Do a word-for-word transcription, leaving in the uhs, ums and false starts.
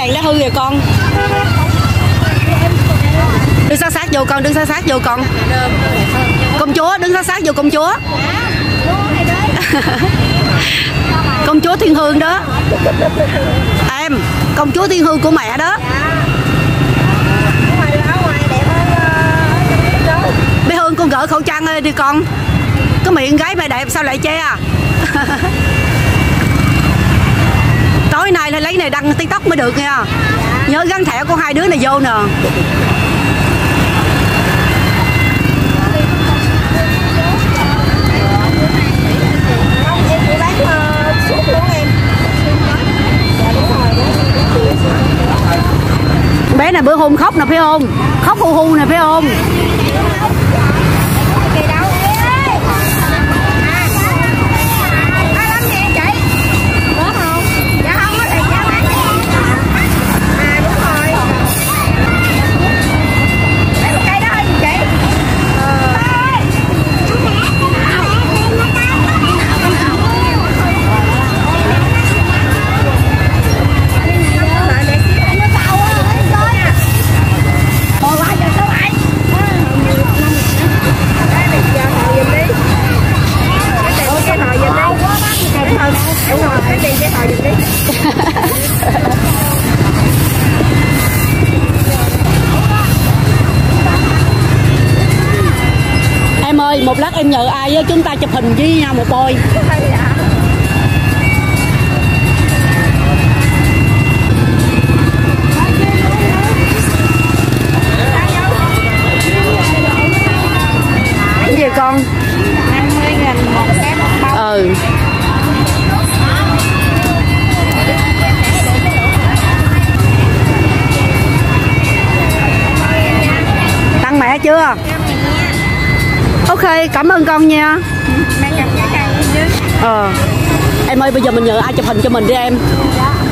đèn đã hư rồi con. Đứng sát sát vô con, đứng sát sát vô con. Công chúa, đứng sát sát vô công chúa. Công chúa Thiên Hương đó. Em, công chúa Thiên Hương của mẹ đó. Bé Hương con gỡ khẩu trang ơi đi con. Cái miệng gái mày đẹp sao lại che à? Tối nay lại lấy này đăng TikTok mới được nha. Nhớ gắn thẻ của hai đứa này vô nè. Bé này bữa hôm khóc nè phải không? Khóc hu hu nè phải không? Em ơi, một lát em nhờ ai á, chúng ta chụp hình với nhau một bôi. Cái gì con? năm mươi nghìn một cái một bao. Ừ. Tăng mẹ chưa? Ok, cảm ơn con nha. Mẹ cầm cái cây dưới. Ờ. Em ơi, bây giờ mình nhờ ai chụp hình cho mình đi em.